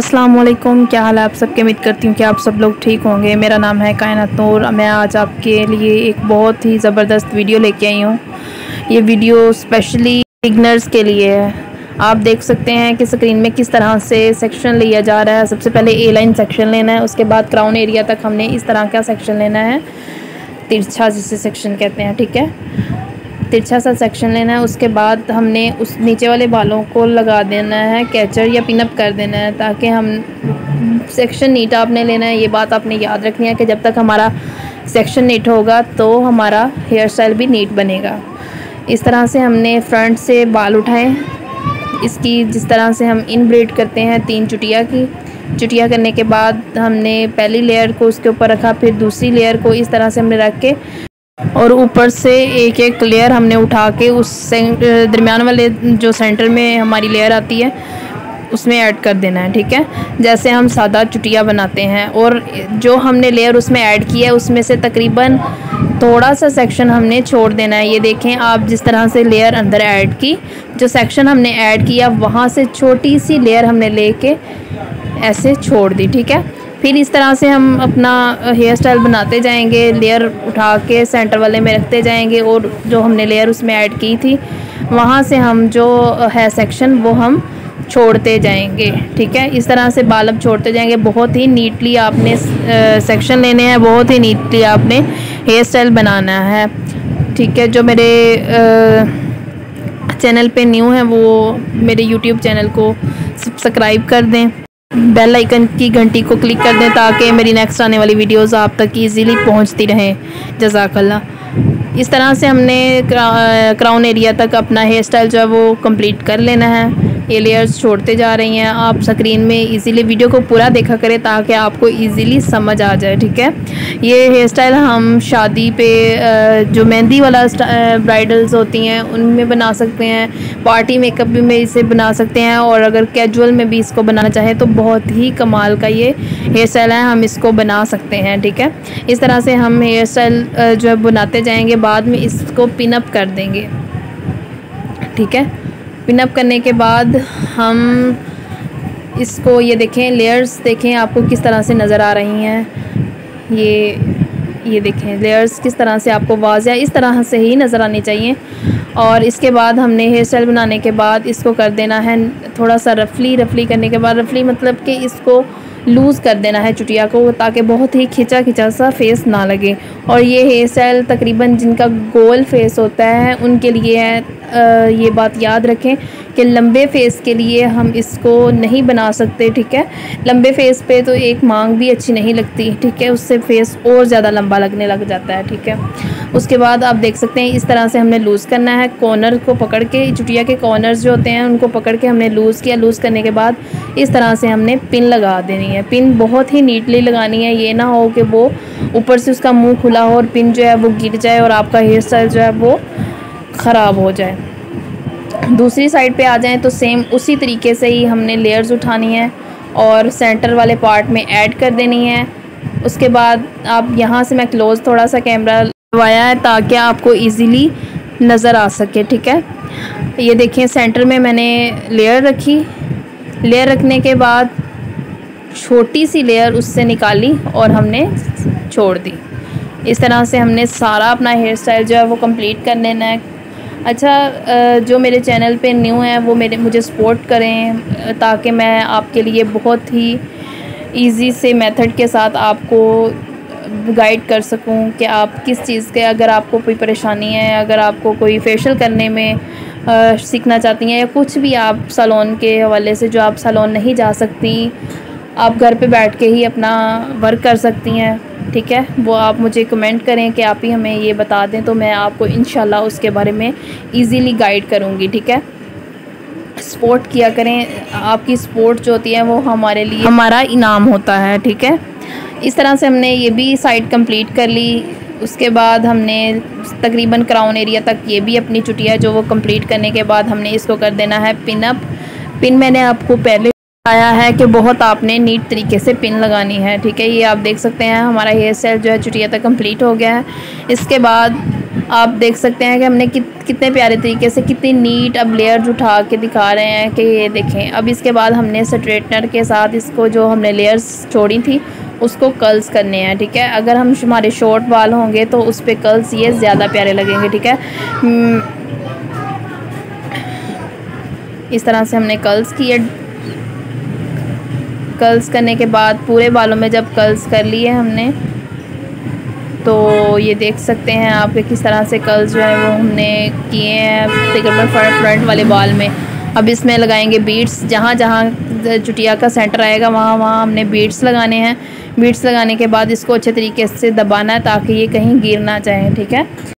अस्सलाम वालेकुम, क्या हाल है आप सबके। उम्मीद करती हूँ कि आप सब लोग ठीक होंगे। मेरा नाम है कायनात नूर। मैं आज आपके लिए एक बहुत ही ज़बरदस्त वीडियो लेके आई हूँ। ये वीडियो स्पेशली बिगनर्स के लिए है। आप देख सकते हैं कि स्क्रीन में किस तरह से सेक्शन लिया जा रहा है। सबसे पहले ए लाइन सेक्शन लेना है, उसके बाद क्राउन एरिया तक हमने इस तरह का सेक्शन लेना है, तिरछा जिसे सेक्शन कहते हैं, ठीक है। तिरछा सा सेक्शन लेना है। उसके बाद हमने उस नीचे वाले बालों को लगा देना है कैचर या पिनअप कर देना है, ताकि हम सेक्शन नीट आपने लेना है। ये बात आपने याद रखनी है कि जब तक हमारा सेक्शन नीट होगा तो हमारा हेयर स्टाइल भी नीट बनेगा। इस तरह से हमने फ्रंट से बाल उठाए। इसकी जिस तरह से हम इन ब्रेड करते हैं 3 चुटिया की। चुटिया करने के बाद हमने पहली लेयर को उसके ऊपर रखा, फिर दूसरी लेयर को इस तरह से हमने रख के और ऊपर से एक एक लेयर हमने उठा के उस दरमियान वाले जो सेंटर में हमारी लेयर आती है उसमें ऐड कर देना है, ठीक है। जैसे हम सादा चुटिया बनाते हैं, और जो हमने लेयर उसमें ऐड किया है उसमें से तकरीबन थोड़ा सा सेक्शन हमने छोड़ देना है। ये देखें आप, जिस तरह से लेयर अंदर ऐड की, जो सेक्शन हमने ऐड किया वहाँ से छोटी सी लेयर हमने लेके ऐसे छोड़ दी, ठीक है। फिर इस तरह से हम अपना हेयर स्टाइल बनाते जाएंगे, लेयर उठा के सेंटर वाले में रखते जाएंगे, और जो हमने लेयर उसमें ऐड की थी वहाँ से हम जो है सेक्शन वो हम छोड़ते जाएंगे, ठीक है। इस तरह से बाल अब छोड़ते जाएंगे। बहुत ही नीटली आपने सेक्शन लेने हैं, बहुत ही नीटली आपने हेयर स्टाइल बनाना है, ठीक है। जो मेरे चैनल पे न्यू है वो मेरे यूट्यूब चैनल को सब्सक्राइब कर दें, बेल आइकन की घंटी को क्लिक कर दें ताकि मेरी नेक्स्ट आने वाली वीडियोस आप तक इजीली पहुंचती रहें। जज़ाकल्लाह। इस तरह से हमने क्राउन एरिया तक अपना हेयर स्टाइल जो है वो कंप्लीट कर लेना है। ये लेयर्स छोड़ते जा रही हैं। आप स्क्रीन में इजीली वीडियो को पूरा देखा करें ताकि आपको इजीली समझ आ जाए, ठीक है। ये हेयर स्टाइल हम शादी पे जो मेहंदी वाला ब्राइडल्स होती हैं उनमें बना सकते हैं, पार्टी मेकअप में इसे बना सकते हैं, और अगर कैजुअल में भी इसको बनाना चाहें तो बहुत ही कमाल का ये हेयर स्टाइल है, हम इसको बना सकते हैं, ठीक है। इस तरह से हम हेयर स्टाइल जो है बनाते जाएंगे, बाद में इसको पिनअप कर देंगे, ठीक है। पिनअप करने के बाद हम इसको, ये देखें लेयर्स देखें आपको किस तरह से नज़र आ रही हैं। ये देखें लेयर्स किस तरह से आपको वाज़िया इस तरह से ही नज़र आनी चाहिए। और इसके बाद हमने हेयर स्टाइल बनाने के बाद इसको कर देना है थोड़ा सा रफली करने के बाद, रफली मतलब कि इसको लूज़ कर देना है चुटिया को, ताकि बहुत ही खिंचा सा फेस ना लगे। और ये हेयर स्टाइल तकरीबन जिनका गोल फेस होता है उनके लिए है। ये बात याद रखें कि लंबे फेस के लिए हम इसको नहीं बना सकते, ठीक है। लंबे फेस पे तो एक मांग भी अच्छी नहीं लगती, ठीक है, उससे फेस और ज़्यादा लंबा लगने लग जाता है, ठीक है। उसके बाद आप देख सकते हैं इस तरह से हमने लूज़ करना है। कॉर्नर को पकड़ के, चुटिया के कॉर्नर्स जो होते हैं उनको पकड़ के हमने लूज़ किया। लूज़ करने के बाद इस तरह से हमने पिन लगा देनी है। पिन बहुत ही नीटली लगानी है, ये ना हो कि वो ऊपर से उसका मुंह खुला हो और पिन जो है वो गिर जाए और आपका हेयर स्टाइल जो है वो ख़राब हो जाए। दूसरी साइड पे आ जाएं तो सेम उसी तरीके से ही हमने लेयर्स उठानी है और सेंटर वाले पार्ट में ऐड कर देनी है। उसके बाद आप यहाँ से, मैं क्लोज़ थोड़ा सा कैमरा लगाया है ताकि आपको इजीली नज़र आ सके, ठीक है। ये देखें सेंटर में मैंने लेयर रखी। लेयर रखने के बाद छोटी सी लेयर उससे निकाली और हमने छोड़ दी। इस तरह से हमने सारा अपना हेयर स्टाइल जो है वो कंप्लीट कर लेना है। अच्छा, जो मेरे चैनल पे न्यू है वो मुझे सपोर्ट करें ताकि मैं आपके लिए बहुत ही इजी से मेथड के साथ आपको गाइड कर सकूं कि आप किस चीज़ के, अगर आपको कोई परेशानी है, अगर आपको कोई फेशियल करने में सीखना चाहती हैं, या कुछ भी आप सैलून के हवाले से, जो आप सैलून नहीं जा सकती, आप घर पे बैठ के ही अपना वर्क कर सकती हैं, ठीक है। वो आप मुझे कमेंट करें कि आप ही हमें ये बता दें, तो मैं आपको इंशाल्लाह उसके बारे में इजीली गाइड करूँगी, ठीक है। सपोर्ट किया करें, आपकी सपोर्ट जो होती है वो हमारे लिए हमारा इनाम होता है, ठीक है। इस तरह से हमने ये भी साइड कंप्लीट कर ली। उसके बाद हमने तकरीबन क्राउन एरिया तक ये भी अपनी चुटिया जो वो कंप्लीट करने के बाद हमने इसको कर देना है पिन अप। पिन मैंने आपको पहले आया है कि बहुत आपने नीट तरीके से पिन लगानी है, ठीक है। ये आप देख सकते हैं हमारा हेयर स्टाइल जो है चुटिया तक कंप्लीट हो गया है। इसके बाद आप देख सकते हैं कि हमने कितने प्यारे तरीके से कितनी नीट अब लेयर्स उठा के दिखा रहे हैं कि ये देखें। अब इसके बाद हमने स्ट्रेटनर के साथ इसको जो हमने लेयर्स छोड़ी थी उसको कर्ल्स करने हैं, ठीक है। अगर हम हमारे शॉर्ट बाल होंगे तो उस पर कर्ल्स ये ज़्यादा प्यारे लगेंगे, ठीक है। इस तरह से हमने कर्ल्स किए। कर्ल्स करने के बाद पूरे बालों में जब कर्ल्स कर लिए हमने तो ये देख सकते हैं आप कि किस तरह से कर्ल्स जो है वो हमने किए हैं तकरीबन फ्रंट वाले बाल में। अब इसमें लगाएंगे बीड्स, जहाँ जहाँ चुटिया का सेंटर आएगा वहाँ वहाँ हमने बीड्स लगाने हैं। बीड्स लगाने के बाद इसको अच्छे तरीके से दबाना है ताकि ये कहीं गिर ना जाए, ठीक है।